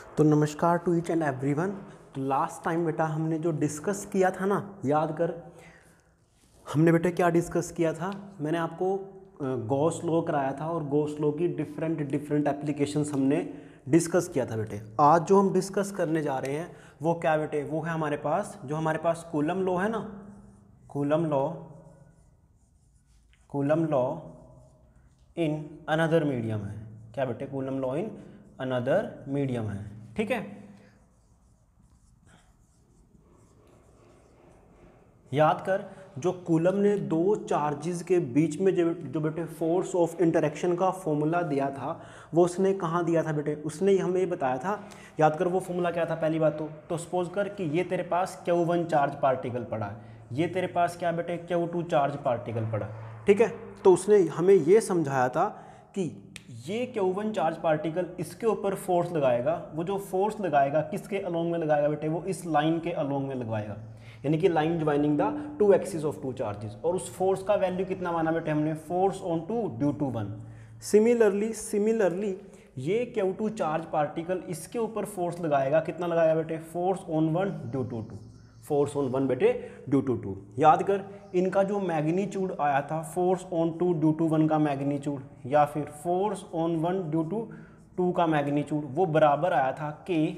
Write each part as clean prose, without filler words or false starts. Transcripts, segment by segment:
तो नमस्कार to each and everyone. तो लास्ट टाइम बेटा हमने जो डिस्कस किया था ना, याद कर। हमने बेटा क्या डिस्कस किया था? मैंने आपको गॉस लॉ कराया था और गॉस लॉ की डिफरेंट एप्लीकेशंस हमने डिस्कस किया था बेटे। आज जो हम डिस्कस करने जा रहे हैं वो क्या बेटे? वो है हमारे पास कूलम लॉ है ना, Coulomb law in another medium है। क्या बेटे? Coulomb law in another medium है। ठीक है, याद कर। जो कूलम ने दो चार्जेस के बीच में जो बेटे फोर्स ऑफ इंटरेक्शन का फॉर्मूला दिया था, वो उसने कहाँ दिया था बेटे? उसने हमें ये बताया था। याद कर वो फॉर्मूला क्या था? पहली बात तो सपोज कर कि ये तेरे पास Q1 चार्ज पार्टिकल पड़ा है, ये तेरे पास क्या बेटे Q2 चार्ज पार्टिकल पड़ा। ठीक है, तो उसने हमें ये समझाया था कि ये Q1 चार्ज पार्टिकल इसके ऊपर फोर्स लगाएगा। वो जो फोर्स लगाएगा किसके अलोंग में लगाएगा बेटे? वो इस लाइन के अलोंग में लगवाएगा, यानी कि line joining the two axis of two charges. और उस फोर्स का वैल्यू कितना माना बेटे हमने? Force on two due to 1। Similarly ये Q2 चार्ज पार्टिकल इसके ऊपर फोर्स लगाएगा। कितना लगाएगा बेटे? Force on 1 due to 2। Force on 1 बेटे ड्यू टू 2। याद कर, इनका जो मैग्नीट्यूड आया था फोर्स ऑन 2 ड्यू टू 1 का मैग्नीट्यूड, या फिर फोर्स ऑन 1 ड्यू टू 2 का मैग्नीट्यूड, वो बराबर आया था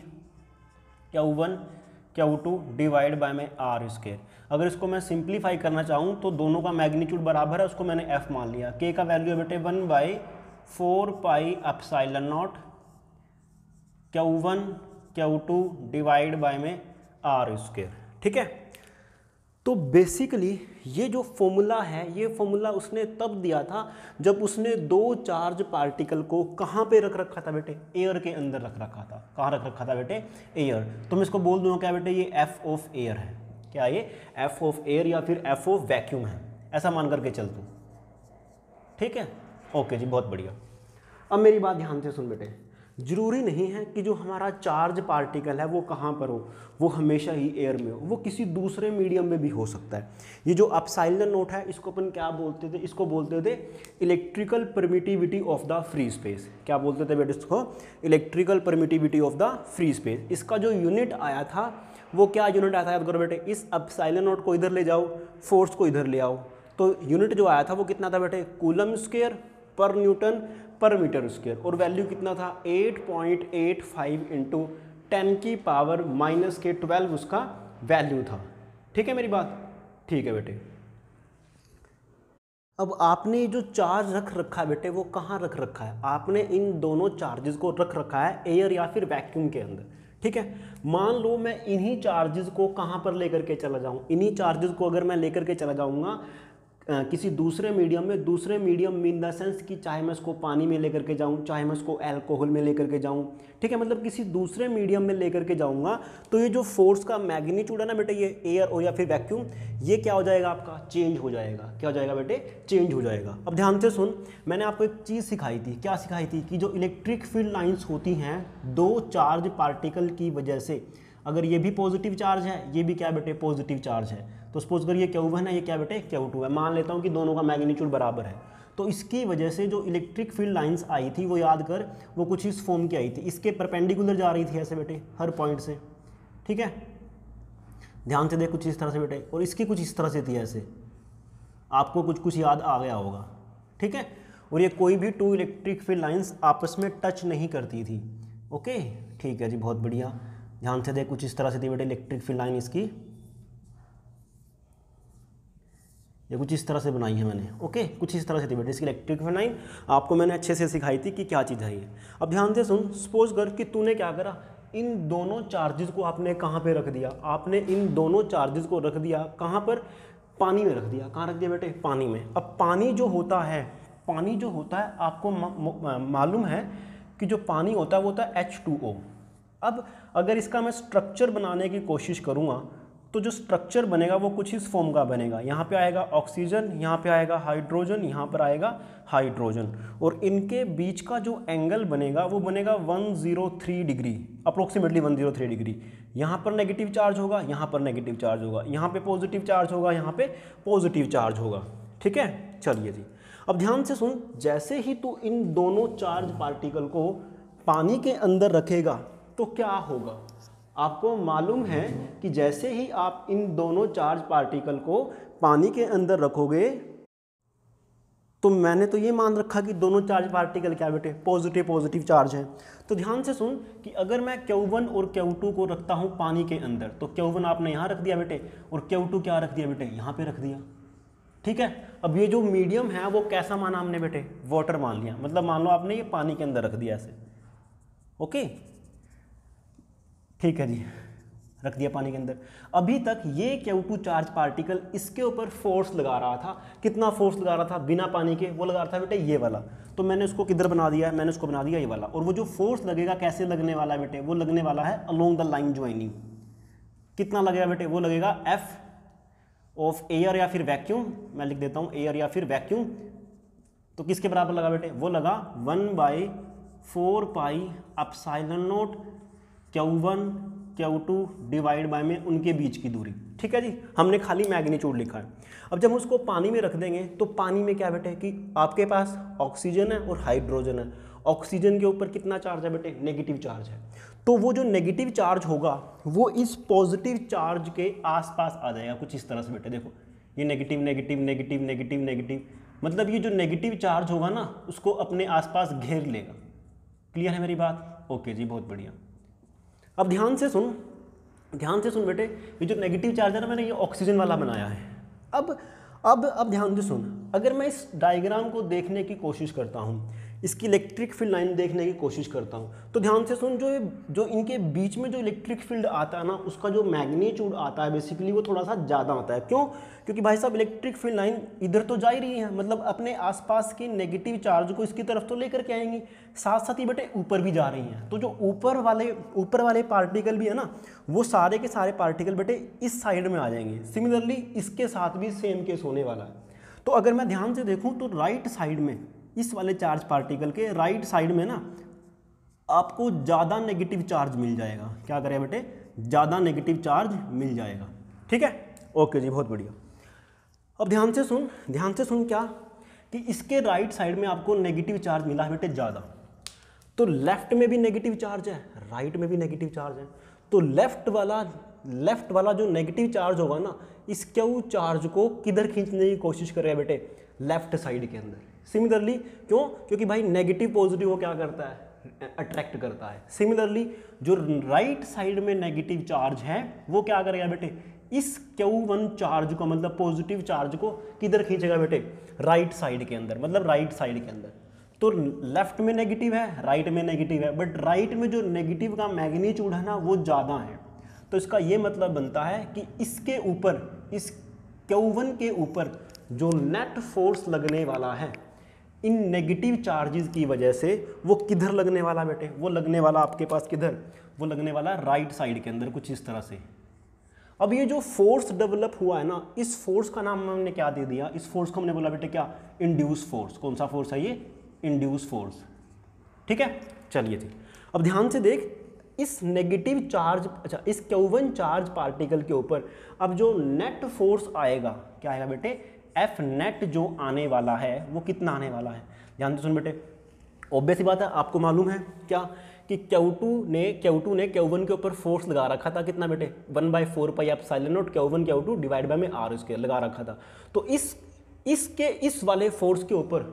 Q1 Q2 डिवाइड बाय में आर स्क्वायर। अगर इसको मैं सिंप्लीफाई करना चाहूँ तो दोनों का मैग्नीट्यूड बराबर है, उसको मैंने F मान लिया। K का वैल्यू है बेटे 1/4 pi epsilon naught Q1 Q2 divide by में आर स्क्वायर। ठीक है, तो बेसिकली ये जो फॉर्मूला है, ये फॉर्मूला उसने तब दिया था जब उसने दो चार्ज पार्टिकल को कहाँ पे रख रखा था बेटे? एयर के अंदर रख रखा था। कहाँ रख रखा था बेटे? एयर। तो मैं इसको बोल दूंगा क्या बेटे? ये एफ ऑफ एयर है। क्या ये? एफ ऑफ एयर या फिर एफ ऑफ वैक्यूम है, ऐसा मान करके चल तू। ठीक है, ओके जी, बहुत बढ़िया। अब मेरी बात ध्यान से सुन बेटे। जरूरी नहीं है कि जो हमारा चार्ज पार्टिकल है वो कहाँ पर हो, वो हमेशा ही एयर में हो। वो किसी दूसरे मीडियम में भी हो सकता है। ये जो एप्सिलॉन नॉट है, इसको अपन क्या बोलते थे? इसको बोलते थे electrical permittivity of the free space. क्या बोलते थे बेटे इसको? Electrical permittivity of the free space. इसका जो यूनिट आया था वो क्या यूनिट आया था? याद करो बेटे, इस एप्सिलॉन नॉट को इधर ले जाओ, फोर्स को इधर ले आओ, तो यूनिट जो आया था वो कितना था बेटे? कूलम स्क्वायर पर न्यूटन पर मीटर स्क्वायर। और वैल्यू कितना था? 8.85 इंटू 10 की पावर -12 उसका वैल्यू था। ठीक है मेरी बात? ठीक है बेटे। अब आपने जो चार्ज रख रखा है बेटे, वो कहाँ रख रखा है? आपने इन दोनों चार्जेस को रख रखा है एयर या फिर वैक्यूम के अंदर। ठीक है, मान लो मैं इन्हीं चार्जेस को कहाँ पर लेकर के चला जाऊँ? इन्हीं चार्जेस को अगर मैं लेकर के चला जाऊँगा किसी दूसरे मीडियम में, दूसरे मीडियम इन द सेंस कि चाहे मैं इसको पानी में लेकर के जाऊं, चाहे मैं इसको अल्कोहल में लेकर के जाऊं। ठीक है, मतलब किसी दूसरे मीडियम में लेकर के जाऊंगा, तो ये जो फोर्स का मैग्नीट्यूड है ना बेटे, ये एयर और या फिर वैक्यूम, ये क्या हो जाएगा आपका? चेंज हो जाएगा। क्या हो जाएगा बेटे? चेंज हो जाएगा। अब ध्यान से सुन, मैंने आपको एक चीज़ सिखाई थी। क्या सिखाई थी? कि जो इलेक्ट्रिक फील्ड लाइन्स होती हैं दो चार्ज पार्टिकल की वजह से, अगर ये भी पॉजिटिव चार्ज है, ये भी क्या बेटे? पॉजिटिव चार्ज है, तो सपोज कर ये Q1 है, ये क्या बेटे? Q2 है। मान लेता हूँ कि दोनों का मैग्नीट्यूड बराबर है, तो इसकी वजह से जो इलेक्ट्रिक फील्ड लाइंस आई थी वो याद कर, वो कुछ इस फॉर्म की आई थी। इसके परपेंडिकुलर जा रही थी ऐसे बेटे, हर पॉइंट से। ठीक है, ध्यान से देख, कुछ इस तरह से बेटे, और इसकी कुछ इस तरह से थी ऐसे। आपको कुछ याद आ गया होगा। ठीक है, और ये कोई भी टू इलेक्ट्रिक फील्ड लाइंस आपस में टच नहीं करती थी। ओके, ठीक है जी, बहुत बढ़िया। ध्यान से देख, कुछ इस तरह से थी बेटे इलेक्ट्रिक फील्ड लाइन इसकी। ये कुछ इस तरह से बनाई है मैंने। ओके, कुछ इस तरह से थी बेटे इसकी इलेक्ट्रिक फील्ड लाइन। आपको मैंने अच्छे से सिखाई थी कि क्या चीज़ है ये। अब ध्यान से सुन, सपोज कर कि तूने क्या करा, इन दोनों चार्जेस को आपने कहाँ पे रख दिया? आपने इन दोनों चार्जेस को रख दिया कहाँ पर? पानी में रख दिया। कहाँ रख दिया बेटे? पानी में। अब पानी जो होता है आपको मालूम है कि जो पानी होता है वो होता है H2O। अब अगर इसका मैं स्ट्रक्चर बनाने की कोशिश करूँगा तो जो स्ट्रक्चर बनेगा वो कुछ इस फॉर्म का बनेगा। यहाँ पे आएगा ऑक्सीजन, यहाँ पे आएगा हाइड्रोजन, यहाँ पर आएगा हाइड्रोजन, और इनके बीच का जो एंगल बनेगा वो बनेगा 103 डिग्री, अप्रोक्सीमेटली 103 डिग्री। यहाँ पर नेगेटिव चार्ज होगा, यहाँ पर नेगेटिव चार्ज होगा, यहाँ पे पॉजिटिव चार्ज होगा, यहाँ पे पॉजिटिव चार्ज होगा। ठीक है, चलिए जी। अब ध्यान से सुन, जैसे ही तू इन दोनों चार्ज पार्टिकल को पानी के अंदर रखेगा, तो क्या होगा? आपको मालूम है कि जैसे ही आप इन दोनों चार्ज पार्टिकल को पानी के अंदर रखोगे, तो मैंने तो ये मान रखा कि दोनों चार्ज पार्टिकल क्या बेटे, पॉजिटिव पॉजिटिव चार्ज हैं। तो ध्यान से सुन कि अगर मैं Q1 और Q2 को रखता हूँ पानी के अंदर, तो Q1 आपने यहाँ रख दिया बेटे, और Q2 क्या रख दिया बेटे, यहाँ पे रख दिया। ठीक है, अब ये जो मीडियम है वो कैसा माना हमने बेटे, वाटर मान लिया, मतलब मान लो आपने ये पानी के अंदर रख दिया ऐसे। ओके, ठीक है जी, रख दिया पानी के अंदर। अभी तक ये Q2 चार्ज पार्टिकल इसके ऊपर फोर्स लगा रहा था। कितना फोर्स लगा रहा था बिना पानी के? वो लगा रहा था बेटे ये वाला। तो मैंने उसको किधर बना दिया है, मैंने उसको बना दिया ये वाला। और वो जो फोर्स लगेगा कैसे लगने वाला है बेटे, वो लगने वाला है अलोंग द लाइन ज्वाइनिंग। कितना लगेगा बेटे? वो लगेगा F ऑफ एयर या फिर वैक्यूम, मैं लिख देता हूँ एयर या फिर वैक्यूम। तो किसके बराबर लगा बेटे? वो लगा 1/4 pi epsilon naught Q1 Q2 divide by में उनके बीच की दूरी। ठीक है जी, हमने खाली मैग्नीट्यूड लिखा है। अब जब हम उसको पानी में रख देंगे तो पानी में क्या बेटे कि आपके पास ऑक्सीजन है और हाइड्रोजन है। ऑक्सीजन के ऊपर कितना चार्ज है बेटे? नेगेटिव चार्ज है। तो वो जो नेगेटिव चार्ज होगा वो इस पॉजिटिव चार्ज के आसपास आ जाएगा, कुछ इस तरह से बेटे। देखो ये negative negative negative negative negative, मतलब ये जो नेगेटिव चार्ज होगा ना उसको अपने आसपास घेर लेगा। क्लियर है मेरी बात? ओके जी, बहुत बढ़िया। अब ध्यान से सुन बेटे, ये जो नेगेटिव चार्ज है ना, मैंने ये ऑक्सीजन वाला बनाया है। अब ध्यान से सुन, अगर मैं इस डायग्राम को देखने की कोशिश करता हूँ, इसकी इलेक्ट्रिक फील्ड लाइन देखने की कोशिश करता हूँ, तो ध्यान से सुन, जो इनके बीच में जो इलेक्ट्रिक फील्ड आता है ना, उसका जो मैग्नीट्यूड आता है बेसिकली वो थोड़ा सा ज़्यादा आता है। क्यों? क्योंकि भाई साहब इलेक्ट्रिक फील्ड लाइन इधर तो जा ही रही है, मतलब अपने आसपास की नेगेटिव चार्ज को इसकी तरफ तो लेकर के आएंगी, साथ साथ ही बेटे ऊपर भी जा रही हैं। तो जो ऊपर वाले पार्टिकल भी है ना, वो सारे के सारे पार्टिकल बेटे इस साइड में आ जाएंगे। सिमिलरली इसके साथ भी सेम केस होने वाला है। तो अगर मैं ध्यान से देखूँ तो राइट साइड में, इस वाले चार्ज पार्टिकल के राइट साइड में ना आपको ज़्यादा नेगेटिव चार्ज मिल जाएगा। क्या करें बेटे? ज़्यादा नेगेटिव चार्ज मिल जाएगा। ठीक है, ओके जी, बहुत बढ़िया। अब ध्यान से सुन क्या कि इसके राइट साइड में आपको नेगेटिव चार्ज मिला है बेटे ज़्यादा, तो लेफ्ट में भी नेगेटिव चार्ज है, राइट में भी नेगेटिव चार्ज है। तो लेफ्ट वाला जो नेगेटिव चार्ज होगा ना, इस Q चार्ज को किधर खींचने की कोशिश करेगा बेटे? लेफ्ट साइड के अंदर। सिमिलरली क्यों? क्योंकि भाई नेगेटिव पॉजिटिव वो क्या करता है? अट्रैक्ट करता है। सिमिलरली जो राइट साइड में नेगेटिव चार्ज है वो क्या करेगा बेटे? इस Q1 चार्ज को, मतलब पॉजिटिव चार्ज को किधर खींचेगा बेटे? राइट साइड के अंदर, मतलब राइट साइड के अंदर। तो लेफ्ट में नेगेटिव है, राइट में नेगेटिव है, बट राइट में जो नेगेटिव का मैग्नीट्यूड है ना वो ज़्यादा है। तो इसका ये मतलब बनता है कि इसके ऊपर, इस Q1 के ऊपर जो नेट फोर्स लगने वाला है इन नेगेटिव चार्जेस की वजह से, वो किधर लगने वाला बेटे? वो लगने वाला आपके पास किधर? वो लगने वाला राइट साइड के अंदर, कुछ इस तरह से। अब ये जो फोर्स डेवलप हुआ है ना, इस फोर्स का नाम हमने क्या दे दिया? इस फोर्स को हमने बोला बेटे क्या? Induce force. कौन सा फोर्स है ये? Induce force. ठीक है, चलिए जी। अब ध्यान से देख, इस नेगेटिव चार्ज, अच्छा इस Q1 चार्ज पार्टिकल के ऊपर अब जो नेट फोर्स आएगा, क्या आएगा बेटे? F नेट जो आने वाला है वो कितना आने वाला है? ध्यान से सुन बेटे, ऑब्वियस ही बात है, आपको मालूम है क्या कि Q2 ने Q1 के ऊपर फोर्स लगा रखा था। कितना बेटे? 1/4 pi epsilon naught Q1 Q2 divide by में R स्क्वायर लगा रखा था। तो इस वाले फोर्स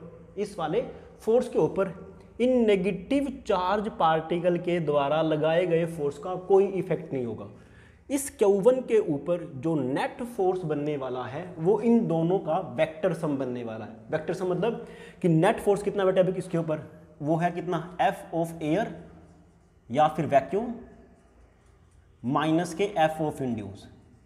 के ऊपर इन नेगेटिव चार्ज पार्टिकल के द्वारा लगाए गए फोर्स का कोई इफेक्ट नहीं होगा। इस Q1 के ऊपर जो नेट फोर्स बनने वाला है वो इन दोनों का वेक्टर सम बनने वाला है। वेक्टर सम मतलब कि नेट फोर्स कितना बेटा अभी किसके ऊपर? वो है कितना? F ऑफ एयर या फिर वैक्यूम माइनस के F ऑफ इंड्यूस।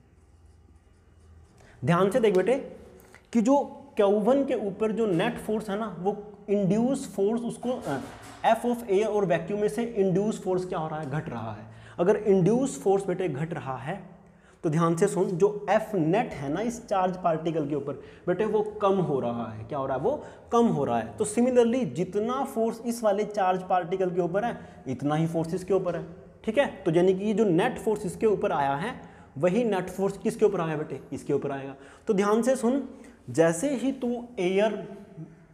ध्यान से देख बेटे कि जो Q1 के ऊपर जो नेट फोर्स है ना, वो इंड्यूस फोर्स, उसको F ऑफ एयर और वैक्यूम में से इंड्यूस फोर्स क्या हो रहा है? घट रहा है। अगर इंड्यूस फोर्स बेटे घट रहा है तो ध्यान से सुन, जो F नेट है ना इस चार्ज पार्टिकल के ऊपर बेटे वो कम हो रहा है। क्या हो रहा है? वो कम हो रहा है। तो सिमिलरली जितना फोर्स इस वाले चार्ज पार्टिकल के ऊपर है इतना ही फोर्स इसके ऊपर है। ठीक है, तो यानी कि ये जो नेट फोर्स इसके ऊपर आया है वही नेट फोर्स किसके ऊपर आया बेटे? इसके ऊपर आएगा। तो ध्यान से सुन, जैसे ही तू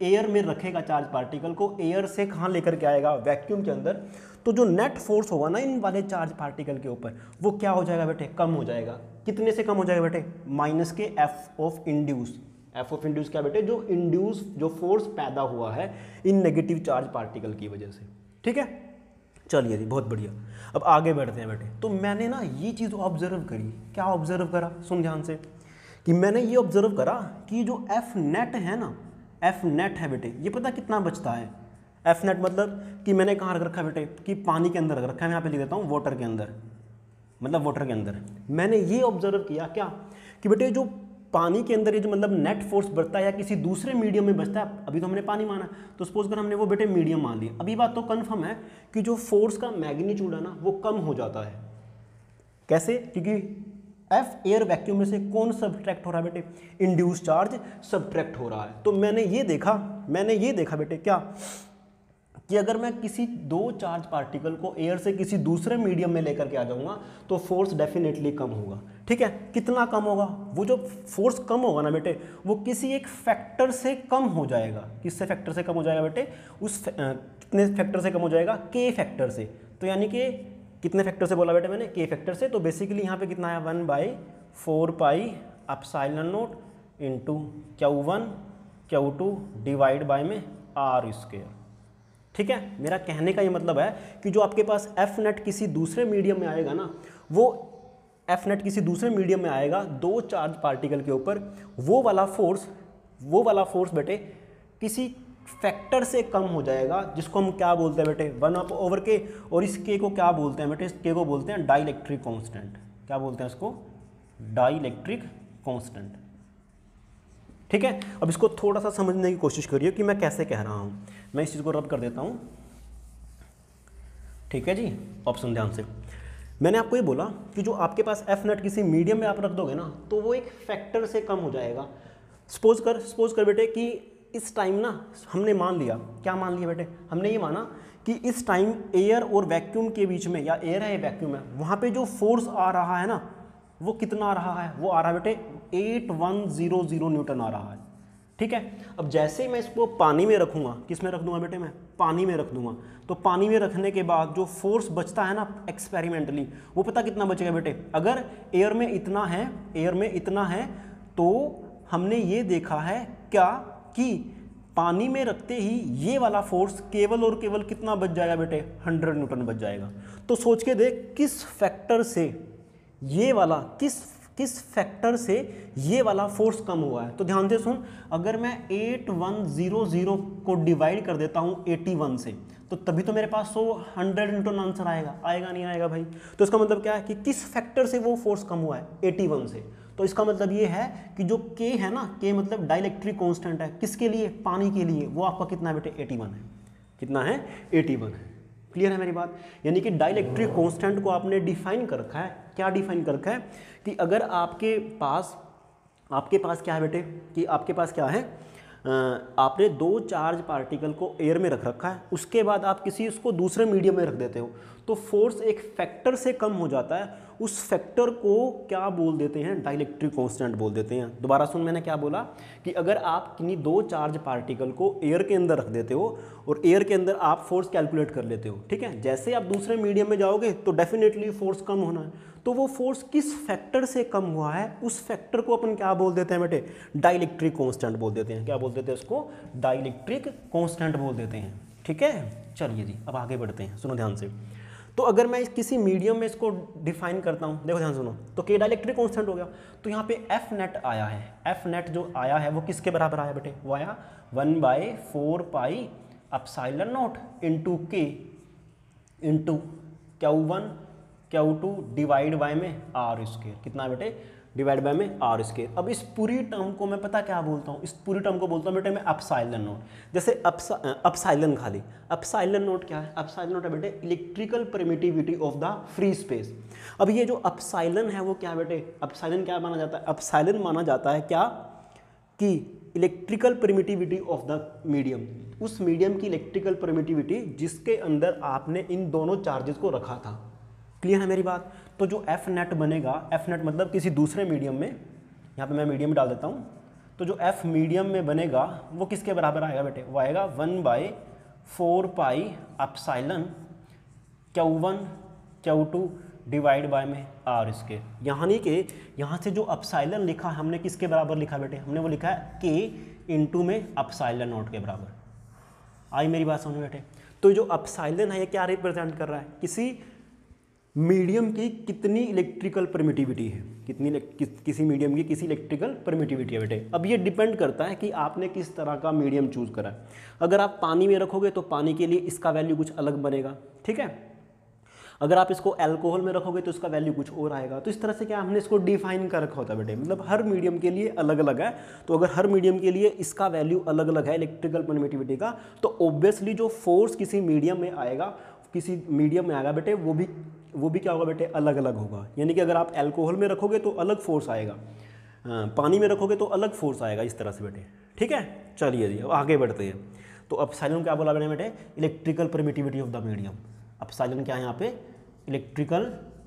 एयर में रखेगा चार्ज पार्टिकल को, एयर से कहाँ लेकर के आएगा, वैक्यूम के अंदर, तो जो नेट फोर्स होगा ना इन वाले चार्ज पार्टिकल के ऊपर, वो क्या हो जाएगा बेटे, कम हो जाएगा। कितने से कम हो जाएगा बेटे, माइनस के F of induce. F of induce क्या बेटे, जो इंड्यूस जो फोर्स पैदा हुआ है इन नेगेटिव चार्ज पार्टिकल की वजह से। ठीक है, चलिए जी, बहुत बढ़िया। अब आगे बढ़ते हैं बेटे। तो मैंने ना ये चीज़ ऑब्जर्व करी, क्या ऑब्जर्व करा, सुन ध्यान से, कि मैंने ये ऑब्जर्व करा कि जो एफ नेट है ना, एफ नेट है बेटे, ये पता कितना बचता है। एफ नेट मतलब कि मैंने कहाँ रख रखा है बेटे, कि पानी के अंदर रख रखा है। मैं यहाँ पे लिख देता हूँ वाटर के अंदर, मतलब वाटर के अंदर। मैंने ये ऑब्जर्व किया क्या, कि बेटे जो पानी के अंदर ये जो मतलब नेट फोर्स बढ़ता है या किसी दूसरे मीडियम में बचता है, अभी तो हमने पानी माना, तो सपोज कर हमने वो बेटे मीडियम मान लिया, अभी बात तो कन्फर्म है कि जो फोर्स का मैग्नीट्यूड है ना वो कम हो जाता है। कैसे, क्योंकि एफ एयर वैक्यूम में से कौन सब्ट्रैक्ट हो रहा है बेटे, इंड्यूस चार्ज सब्ट्रैक्ट हो रहा है। तो मैंने ये देखा बेटे क्या, कि अगर मैं किसी दो चार्ज पार्टिकल को एयर से किसी दूसरे मीडियम में लेकर के आ जाऊंगा तो फोर्स डेफिनेटली कम होगा। ठीक है, कितना कम होगा, वो जो फोर्स कम होगा ना बेटे, वो किसी एक फैक्टर से कम हो जाएगा। किससे फैक्टर से कम हो जाएगा बेटे, उस कितने फैक्टर से कम हो जाएगा, के फैक्टर से। तो यानी कि कितने फैक्टर से बोला बेटे मैंने, के फैक्टर से। तो बेसिकली यहाँ पे कितना आया, 1/4 pi epsilon naught into Q1 Q2 divide by में R स्क्वायर। ठीक है, मेरा कहने का ये मतलब है कि जो आपके पास एफ नेट किसी दूसरे मीडियम में आएगा ना, वो एफ नेट किसी दूसरे मीडियम में आएगा दो चार्ज पार्टिकल के ऊपर, वो वाला फोर्स बेटे किसी फैक्टर से कम हो जाएगा, जिसको हम क्या बोलते हैं बेटे, 1/k। और इस k को क्या बोलते हैं बेटे, इस k को बोलते हैं डाइलेक्ट्रिक कांस्टेंट। क्या बोलते हैं इसको, डाइलेक्ट्रिक कांस्टेंट। ठीक है, अब इसको थोड़ा सा समझने की कोशिश करिए कि मैं कैसे कह रहा हूँ। मैं इस चीज़ को रब कर देता हूँ। ठीक है जी, ऑप्शन ध्यान से। मैंने आपको ये बोला कि जो आपके पास एफ नेट किसी मीडियम में आप रख दोगे ना, तो वो एक फैक्टर से कम हो जाएगा। सपोज कर बेटे कि इस टाइम ना हमने मान लिया, क्या मान लिया बेटे, हमने ये माना कि इस टाइम एयर और वैक्यूम के बीच में, या एयर है या वैक्यूम है, वहाँ पे जो फोर्स आ रहा है ना, वो कितना आ रहा है, वो आ रहा है बेटे 8100 न्यूटन आ रहा है। ठीक है, अब जैसे ही मैं इसको पानी में रखूँगा, किस में रख दूंगा बेटे, मैं पानी में रख दूंगा, तो पानी में रखने के बाद जो फोर्स बचता है ना एक्सपेरिमेंटली, वो पता कितना बचेगा बेटे। अगर एयर में इतना है तो हमने ये देखा है क्या, कि पानी में रखते ही ये वाला फोर्स केवल और केवल कितना बच जाएगा बेटे, 100 न्यूटन बच जाएगा। तो सोच के देख किस फैक्टर से ये वाला, किस फैक्टर से ये वाला फोर्स कम हुआ है। तो ध्यान से सुन, अगर मैं 8100 को डिवाइड कर देता हूँ 81 से, तो तभी तो मेरे पास 100 न्यूटन आंसर आएगा नहीं आएगा भाई। तो इसका मतलब क्या है कि किस फैक्टर से वो फोर्स कम हुआ है, 81 से। तो इसका मतलब ये है कि जो K है ना, K मतलब डाइलेक्ट्रिक कांस्टेंट है, किसके लिए, पानी के लिए, वो आपका कितना है बेटे, 81 है। कितना है, 81 है। क्लियर है मेरी बात। यानी कि डाइलेक्ट्रिक कांस्टेंट को आपने डिफाइन कर रखा है। क्या डिफाइन कर रखा है, कि अगर आपके पास क्या है बेटे, कि आपके पास क्या है, आपने दो चार्ज पार्टिकल को एयर में रख रखा है, उसके बाद आप किसी उसको दूसरे मीडियम में रख देते हो, तो फोर्स एक फैक्टर से कम हो जाता है। उस फैक्टर को क्या बोल देते हैं, डाइलेक्ट्रिक कांस्टेंट बोल देते हैं। दोबारा सुन, मैंने क्या बोला, कि अगर आप किन्हीं दो चार्ज पार्टिकल को एयर के अंदर रख देते हो और एयर के अंदर आप फोर्स कैलकुलेट कर लेते हो, ठीक है, जैसे आप दूसरे मीडियम में जाओगे तो डेफिनेटली फोर्स कम होना है। तो वो फोर्स किस फैक्टर से कम हुआ है, उस फैक्टर को अपन क्या बोल देते हैं बेटे, डाइलेक्ट्रिक कांस्टेंट बोल देते हैं। क्या बोल देते हैं उसको, डाइलेक्ट्रिक कांस्टेंट बोल देते हैं। ठीक है, चलिए जी, अब आगे बढ़ते हैं, सुनो ध्यान से। तो अगर मैं किसी मीडियम में इसको डिफाइन करता हूँ, देखो ध्यान सुनो, तो के डाइलेक्ट्रिक कांस्टेंट हो गया। तो यहाँ पे एफ नेट आया है, एफ नेट जो आया है वो किसके बराबर आया बेटे, वो आया 1/4 pi epsilon naught into K into Q1 Q2 divide by में आर स्क्वायर। कितना बेटे, डिवाइड बाय में आर स्क्वायर। अब इस पूरी टर्म को मैं पता क्या बोलता हूँ, इस पूरी टर्म को बोलता हूँ बेटे मैं एप्सिलॉन नॉट। जैसे एप्सिलॉन खाली, एप्सिलॉन नॉट क्या है, एप्सिलॉन नॉट है बेटे electrical permittivity of the free space. अब ये जो एप्सिलॉन है वो क्या बेटे, एप्सिलॉन क्या माना जाता है, एप्सिलॉन माना जाता है क्या, कि electrical permittivity of the medium, उस मीडियम की इलेक्ट्रिकल परमिटिविटी जिसके अंदर आपने इन दोनों चार्जेस को रखा था। क्लियर है मेरी बात। तो जो एफ नेट बनेगा, एफ नेट मतलब किसी दूसरे मीडियम में, यहाँ पे मैं मीडियम में डाल देता हूँ, तो जो एफ मीडियम में बनेगा वो किसके बराबर आएगा बेटे, वो आएगा 1/4 pi epsilon Q1 Q2 divide by में आर स्क्वायर। यहाँ नहीं कि यहाँ से जो एप्सिलॉन लिखा हमने किसके बराबर लिखा बेटे, हमने वो लिखा है के इंटू में एप्सिलॉन नॉट के बराबर। आई मेरी बात समझ बेटे। तो जो एप्सिलॉन है ये क्या रिप्रेजेंट कर रहा है, किसी मीडियम की कितनी इलेक्ट्रिकल परमिटिविटी है, किसी मीडियम की किसी इलेक्ट्रिकल परमिटिविटी है बेटे। अब ये डिपेंड करता है कि आपने किस तरह का मीडियम चूज करा है। अगर आप पानी में रखोगे तो पानी के लिए इसका वैल्यू कुछ अलग बनेगा, ठीक है। अगर आप इसको अल्कोहल में रखोगे तो इसका वैल्यू कुछ और आएगा। तो इस तरह से क्या हमने इसको डिफाइन कर रखा होता है बेटे, मतलब हर मीडियम के लिए अलग अलग है। तो अगर हर मीडियम के लिए इसका वैल्यू अलग अलग है इलेक्ट्रिकल परमिटिविटी का, तो ऑब्वियसली जो फोर्स किसी मीडियम में आएगा, किसी मीडियम में आएगा बेटे, वो भी क्या होगा बेटे, अलग अलग होगा। यानी कि अगर आप अल्कोहल में रखोगे तो अलग फोर्स आएगा, पानी में रखोगे तो अलग फोर्स आएगा, इस तरह से बेटे, ठीक है। चलिए जी अब आगे बढ़ते हैं। तो एप्सिलॉन क्या बोला मैंने बेटे, electrical permittivity of the medium. Epsilon क्या है यहाँ पे, electrical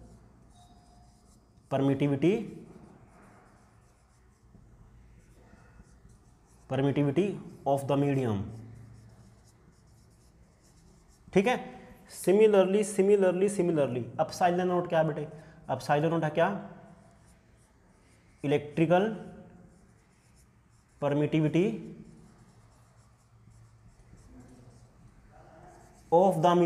permittivity of the medium, ठीक है। सिमिलरली एप्सिलॉन नॉट क्या है बेटे, एप्सिलॉन नॉट है क्या, electrical permittivity of the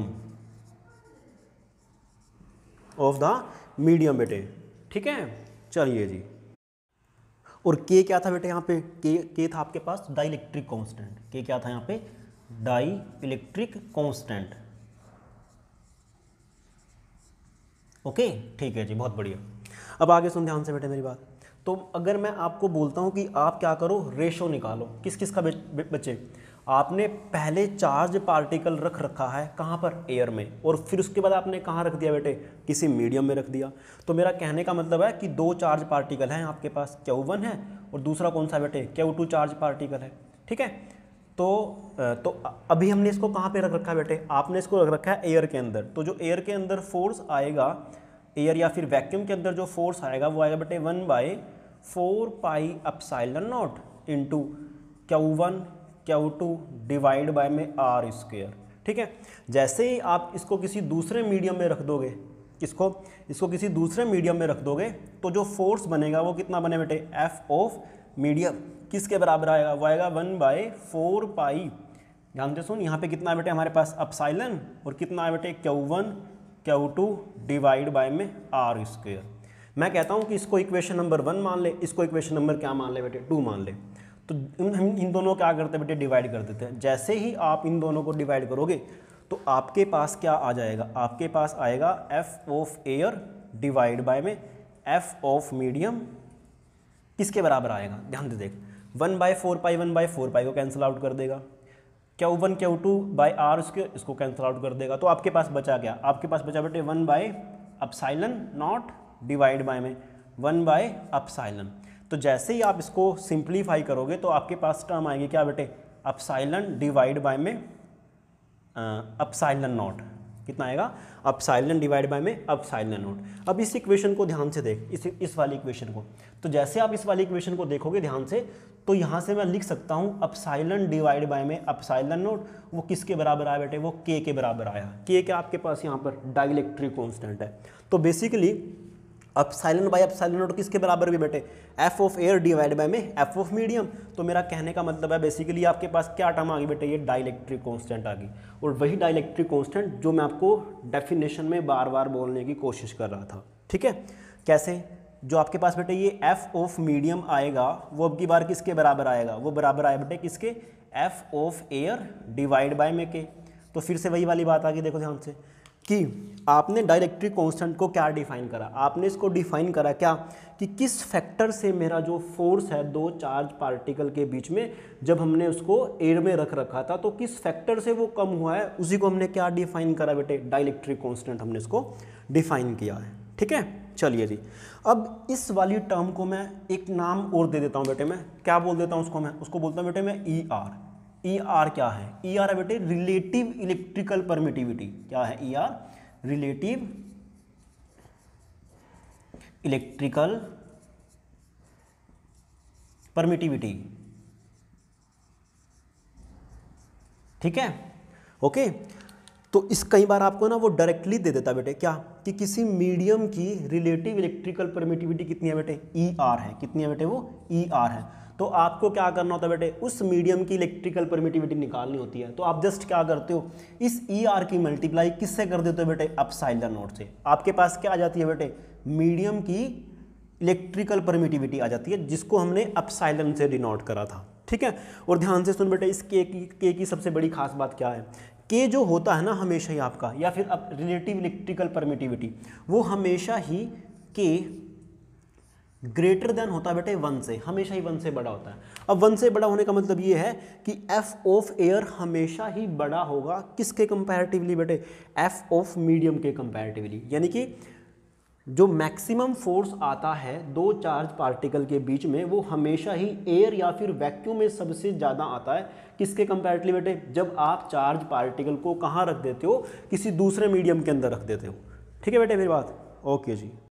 medium बेटे, ठीक है। चलिए जी, और के क्या था बेटे यहाँ पे, के था आपके पास डाई इलेक्ट्रिक कॉन्स्टेंट। के क्या था यहाँ पे, डाई इलेक्ट्रिक कॉन्स्टेंट, ओके, ठीक है जी, बहुत बढ़िया। अब आगे सुन ध्यान से बेटे मेरी बात। तो अगर मैं आपको बोलता हूँ कि आप क्या करो, रेशो निकालो, किस किस का बच्चे, आपने पहले चार्ज पार्टिकल रख रखा है कहाँ पर, एयर में, और फिर उसके बाद आपने कहाँ रख दिया बेटे, किसी मीडियम में रख दिया। तो मेरा कहने का मतलब है कि दो चार्ज पार्टिकल हैं आपके पास, Q1 है और दूसरा कौन सा बेटे, Q2 चार्ज पार्टिकल है, ठीक है। तो अभी हमने इसको कहाँ पे रख रखा है बेटे, आपने इसको रख रखा है एयर के अंदर। तो जो एयर के अंदर फोर्स आएगा, एयर या फिर वैक्यूम के अंदर जो फोर्स आएगा वो आएगा बेटे 1/4 pi epsilon naught into Q1 Q2 divide by में आर स्क्वायर, ठीक है। जैसे ही आप इसको किसी दूसरे मीडियम में रख दोगे, इसको किसी दूसरे मीडियम में रख दोगे, तो जो फोर्स बनेगा वो कितना बने बेटे, एफ ऑफ मीडियम किसके बराबर आएगा, वो आएगा 1/4 पाई, ध्यान से सुन, यहाँ पे कितना है बेटे हमारे पास एप्सिलॉन, और कितना है बेटे Q1 Q2 डिवाइड बाय में आर स्क्वायर। मैं कहता हूँ कि इसको इक्वेशन नंबर 1 मान ले, इसको इक्वेशन नंबर क्या मान ले बेटे, 2 मान ले। तो हम इन दोनों क्या करते हैं बेटे, डिवाइड कर देते हैं। जैसे ही आप इन दोनों को डिवाइड करोगे तो आपके पास क्या आ जाएगा, आपके पास आएगा F of air divide by में एफ ऑफ मीडियम किसके बराबर आएगा, ध्यान से देख, 1/4 पाई को कैंसिल आउट कर देगा, Q1 Q2 by R square इसको कैंसिल आउट कर देगा। तो आपके पास बचा क्या, आपके पास बचा बेटे 1/एप्सिलॉन नॉट डिवाइड बाय में 1/एप्सिलॉन। तो जैसे ही आप इसको सिंप्लीफाई करोगे तो आपके पास टर्म आएगी क्या बेटे, एप्सिलॉन डिवाइड बाय में एप्सिलॉन नॉट, कितना आएगा, एप्सिलॉन डिवाइड बाय में एप्सिलॉन नॉट। अब इस इक्वेशन को ध्यान से देख, इस वाली इक्वेशन को, तो जैसे आप इस वाली इक्वेशन को देखोगे ध्यान से, तो यहाँ से मैं लिख सकता हूँ एप्सिलॉन डिवाइड बाय में एप्सिलॉन नॉट, वो किसके बराबर आया बेटे, वो के बराबर आया। के क्या आपके पास यहाँ पर डाइलेक्ट्रिक कांस्टेंट है। तो basically epsilon by epsilon naught किसके बराबर भी बेटे, F of air divide by में एफ ऑफ मीडियम। तो मेरा कहने का मतलब है बेसिकली आपके पास क्या टर्म आ गई बेटे, ये डाइलेक्ट्रिक कांस्टेंट आ गई। और वही डाइलेक्ट्रिक कांस्टेंट जो मैं आपको डेफिनेशन में बार बार बोलने की कोशिश कर रहा था, ठीक है। कैसे, जो आपके पास बेटे ये एफ ऑफ मीडियम आएगा वो अब की बार किसके बराबर आएगा, वो बराबर आया बेटे किसके, F of air divide by में के। तो फिर से वही वाली बात आ गई, देखो ध्यान से, कि आपने डाइलेक्ट्रिक कांस्टेंट को क्या डिफाइन करा, आपने इसको डिफाइन करा क्या, कि किस फैक्टर से मेरा जो फोर्स है दो चार्ज पार्टिकल के बीच में, जब हमने उसको एयर में रख रखा था तो किस फैक्टर से वो कम हुआ है, उसी को हमने क्या डिफाइन करा बेटे, डाइलेक्ट्रिक कांस्टेंट हमने इसको डिफाइन किया है, ठीक है। चलिए जी, अब इस वाली टर्म को मैं एक नाम और दे देता हूँ बेटे, मैं क्या बोल देता हूँ उसको, मैं उसको बोलता हूँ बेटे मैं ई आर। ई आर क्या है, ई आर है बेटे रिलेटिव इलेक्ट्रिकल परमिटिविटी। क्या है E R, relative electrical permittivity, ठीक है, ओके। तो इस कई बार आपको ना वो डायरेक्टली दे देता बेटे क्या, कि किसी मीडियम की रिलेटिव इलेक्ट्रिकल परमिटिविटी कितनी है बेटे, ER है, कितनी है बेटे वो ER है। तो आपको क्या करना होता है बेटे, उस मीडियम की इलेक्ट्रिकल परमिटिविटी निकालनी होती है। तो आप जस्ट क्या करते हो, इस ER की मल्टीप्लाई किससे कर देते हो बेटे, एप्सिलॉन नॉट से। आपके पास क्या आ जाती है बेटे, मीडियम की इलेक्ट्रिकल परमिटिविटी आ जाती है, जिसको हमने एप्सिलॉन से डिनोट करा था, ठीक है। और ध्यान से सुन बेटे, इस के की सबसे बड़ी खास बात क्या है, के जो होता है ना हमेशा ही आपका, या फिर अब रिलेटिव इलेक्ट्रिकल परमिटिविटी, वो हमेशा ही के ग्रेटर देन होता है बेटे 1 से, हमेशा ही 1 से बड़ा होता है। अब 1 से बड़ा होने का मतलब ये है कि एफ ऑफ एयर हमेशा ही बड़ा होगा किसके कंपैरेटिवली बेटे, एफ ऑफ मीडियम के कंपैरेटिवली। यानी कि जो मैक्सिमम फोर्स आता है दो चार्ज पार्टिकल के बीच में, वो हमेशा ही एयर या फिर वैक्यूम में सबसे ज़्यादा आता है किसके कंपैरेटिवली बेटे, जब आप चार्ज पार्टिकल को कहाँ रख देते हो, किसी दूसरे मीडियम के अंदर रख देते हो, ठीक है बेटे मेरी बात, ओके जी।